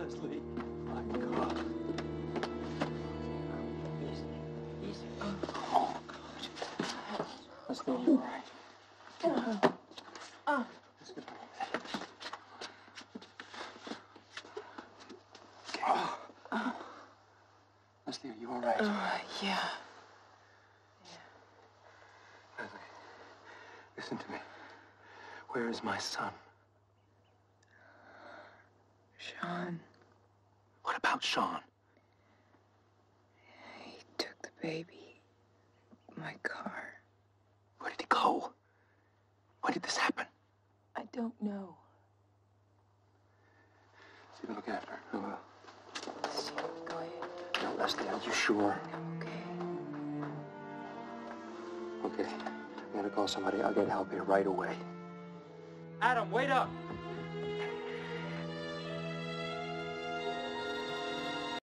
Leslie. My God. Easy. Oh, God. Leslie, are you all right? Listen to me. Okay. Leslie, are you all right? Yeah. Leslie, listen to me. Where is my son? Sean. What about Sean? He took the baby. My car. Where did he go? When did this happen? I don't know. Stephen, look after her. I will. Stephen, go ahead. No, Leslie, are you sure? Okay. Okay. I'm gonna call somebody. I'll get help here right away. Adam, wait up!